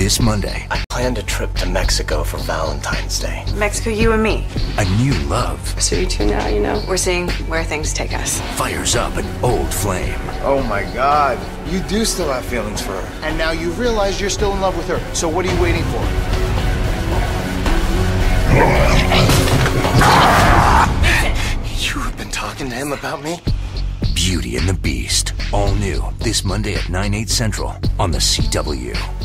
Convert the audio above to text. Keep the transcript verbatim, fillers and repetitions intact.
this Monday. I planned a trip to Mexico for Valentine's Day. Mexico, you and me. A new love. So you two now, you know, we're seeing where things take us. Fires up an old flame. Oh my God, you do still have feelings for her. And now you realize you're still in love with her. So what are you waiting for? You have been talking to him about me? Beauty and the Beast. All new this Monday at nine, eight central on the C W.